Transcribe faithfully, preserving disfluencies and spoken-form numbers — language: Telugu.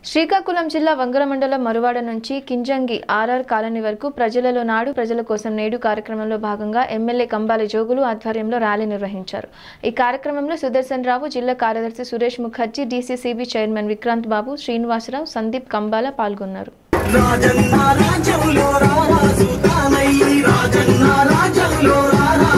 శ్రీకాకుళం జిల్లా వంగర మండలం మరువాడ నుంచి కింజంగి ఆర్ఆర్ కాలనీ వరకు ప్రజలలో నాడు ప్రజల కోసం నేడు కార్యక్రమంలో భాగంగా ఎమ్మెల్యే కంబాల జోగులు ఆధ్వర్యంలో ర్యాలీ నిర్వహించారు। ఈ కార్యక్రమంలో సుదర్శన్ రావు, జిల్లా కార్యదర్శి సురేష్ ముఖర్జీ, డీసీసీబీ చైర్మన్ విక్రాంత్ బాబు, శ్రీనివాసరావు, సందీప్ కంబాల పాల్గొన్నారు। రాజన్న రాజవులో రారా సుతానై రాజన్న రాజవులో రారా